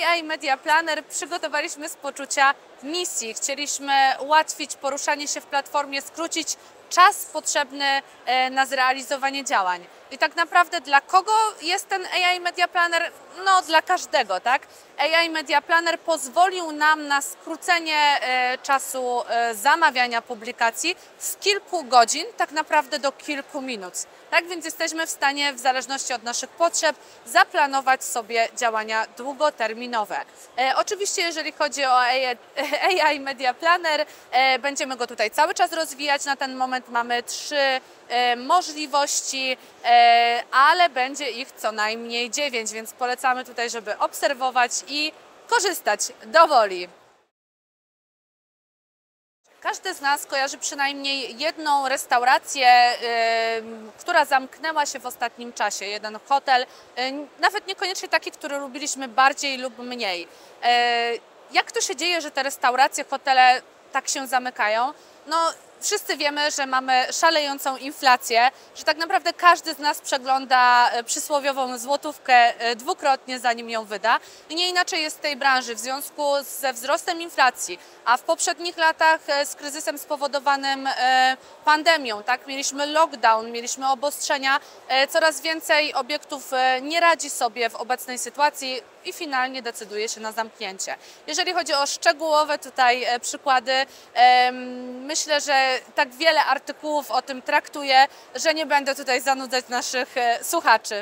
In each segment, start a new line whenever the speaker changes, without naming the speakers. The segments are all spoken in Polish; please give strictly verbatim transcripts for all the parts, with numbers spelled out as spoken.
A I Media Planner przygotowaliśmy z poczucia misji. Chcieliśmy ułatwić poruszanie się w platformie, skrócić czas potrzebny na zrealizowanie działań. I tak naprawdę dla kogo jest ten A I Media Planner? No dla każdego, tak? A I Media Planner pozwolił nam na skrócenie czasu zamawiania publikacji z kilku godzin tak naprawdę do kilku minut. Tak więc jesteśmy w stanie, w zależności od naszych potrzeb, zaplanować sobie działania długoterminowe. E, oczywiście jeżeli chodzi o A I Media Planner, e, będziemy go tutaj cały czas rozwijać. Na ten moment mamy trzy e, możliwości, e, ale będzie ich co najmniej dziewięć, więc polecamy tutaj, żeby obserwować i korzystać do woli. Każdy z nas kojarzy przynajmniej jedną restaurację, yy, która zamknęła się w ostatnim czasie, jeden hotel, yy, nawet niekoniecznie taki, który lubiliśmy bardziej lub mniej. Yy, jak to się dzieje, że te restauracje, hotele tak się zamykają? No, wszyscy wiemy, że mamy szalejącą inflację, że tak naprawdę każdy z nas przegląda przysłowiową złotówkę dwukrotnie, zanim ją wyda. I nie inaczej jest w tej branży w związku ze wzrostem inflacji, a w poprzednich latach z kryzysem spowodowanym pandemią, tak? Mieliśmy lockdown, mieliśmy obostrzenia, coraz więcej obiektów nie radzi sobie w obecnej sytuacji i finalnie decyduje się na zamknięcie. Jeżeli chodzi o szczegółowe tutaj przykłady, myślę, że tak wiele artykułów o tym traktuje, że nie będę tutaj zanudzać naszych słuchaczy.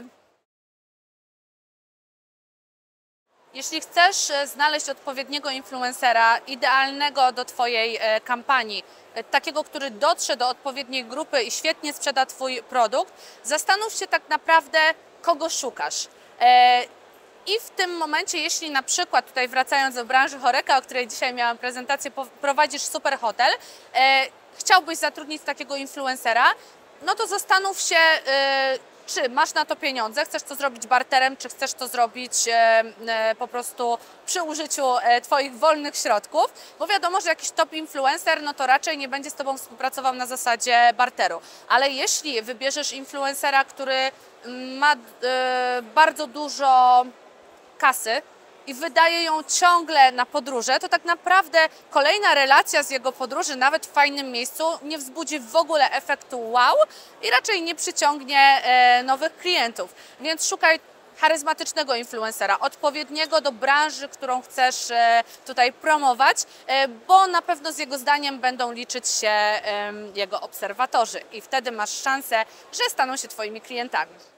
Jeśli chcesz znaleźć odpowiedniego influencera, idealnego do Twojej kampanii, takiego, który dotrze do odpowiedniej grupy i świetnie sprzeda Twój produkt, zastanów się tak naprawdę, kogo szukasz. I w tym momencie, jeśli na przykład, tutaj wracając do branży Horeca, o której dzisiaj miałam prezentację, prowadzisz super hotel, chciałbyś zatrudnić takiego influencera, no to zastanów się, czy masz na to pieniądze, chcesz to zrobić barterem, czy chcesz to zrobić po prostu przy użyciu Twoich wolnych środków, bo wiadomo, że jakiś top influencer, no to raczej nie będzie z Tobą współpracował na zasadzie barteru. Ale jeśli wybierzesz influencera, który ma bardzo dużo kasy i wydaje ją ciągle na podróże, to tak naprawdę kolejna relacja z jego podróży, nawet w fajnym miejscu, nie wzbudzi w ogóle efektu wow i raczej nie przyciągnie nowych klientów. Więc szukaj charyzmatycznego influencera, odpowiedniego do branży, którą chcesz tutaj promować, bo na pewno z jego zdaniem będą liczyć się jego obserwatorzy i wtedy masz szansę, że staną się Twoimi klientami.